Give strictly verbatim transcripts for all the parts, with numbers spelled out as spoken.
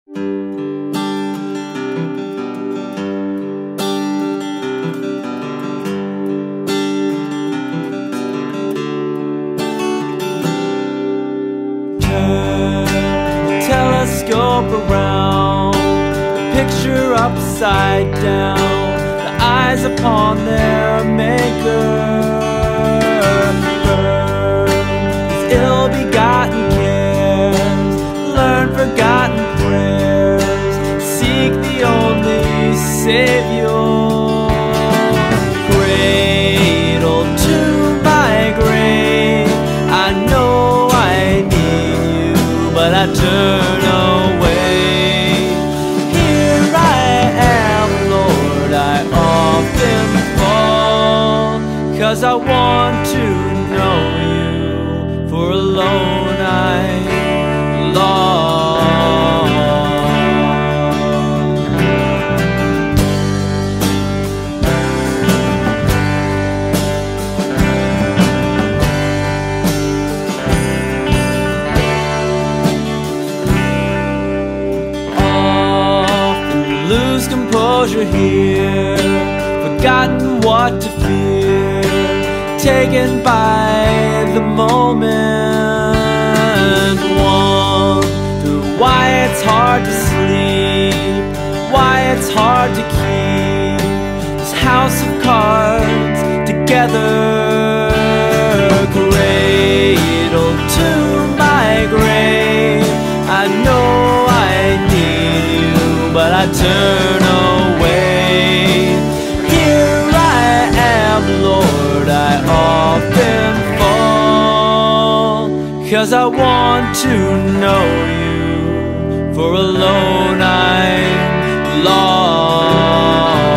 Telescope around, the picture upside down, the eyes upon their maker. Burn these ill-begotten cares, learn forgotten prayers, seek the only Savior. Cradle to my grave, I know I need you, but I turn away. Here I am, Lord, I often fall, 'cause I want to know you, for alone I long. Lose composure here, forgotten what to fear, taken by the moment. Wonder why it's hard to sleep, why it's hard to keep this house of cards together. Cradle to my grave, I know I need you, but I turn away. Here I am, Lord, I often fall, 'cause I want to know you, for alone I'm lost.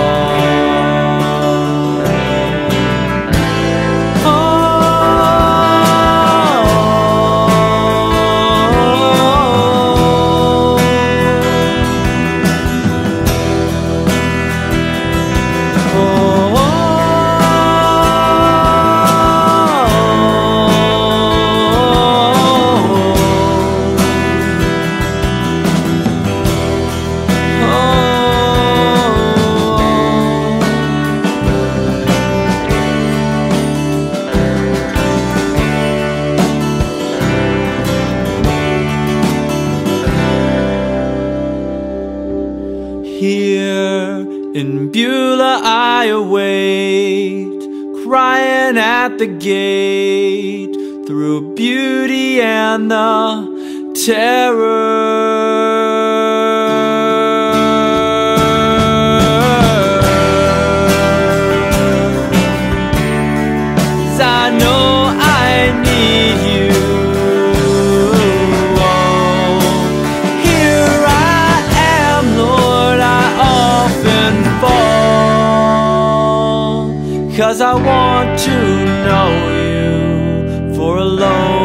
Here in Beulah I await, crying at the gate, through beauty and the terror. I know I need you. Oh, here I am, Lord, I often fall, 'cause I want to know you, for alone